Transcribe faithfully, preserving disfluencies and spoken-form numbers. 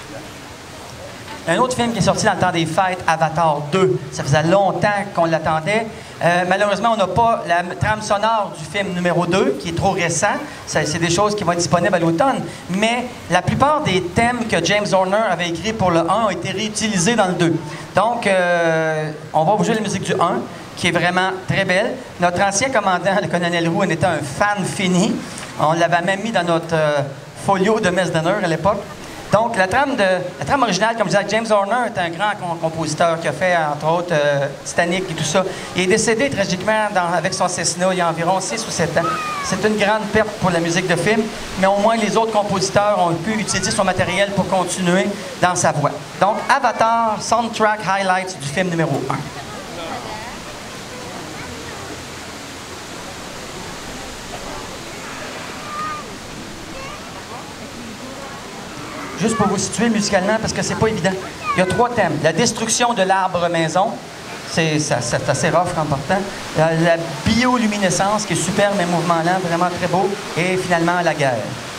Un autre film qui est sorti dans le temps des fêtes, Avatar deux. Ça faisait longtemps qu'on l'attendait. Euh, malheureusement, on n'a pas la trame sonore du film numéro deux, qui est trop récent. C'est des choses qui vont être disponibles à l'automne. Mais la plupart des thèmes que James Horner avait écrits pour le un ont été réutilisés dans le deux. Donc, euh, on va vous jouer la musique du un, qui est vraiment très belle. Notre ancien commandant, le colonel Roux, en était un fan fini. On l'avait même mis dans notre euh, folio de messe d'honneur à l'époque. Donc, la trame, de, la trame originale, comme je disais, James Horner est un grand com compositeur qui a fait, entre autres, euh, Titanic et tout ça. Il est décédé tragiquement dans, avec son Cessna il y a environ six ou sept ans. C'est une grande perte pour la musique de film, mais au moins les autres compositeurs ont pu utiliser son matériel pour continuer dans sa voix. Donc, Avatar, soundtrack highlights du film numéro un. Juste pour vous situer musicalement, parce que c'est pas évident. Il y a trois thèmes. La destruction de l'arbre maison, c'est assez rough en partant. La, la bioluminescence, qui est superbe, mais mouvement lent, vraiment très beau. Et finalement, la guerre.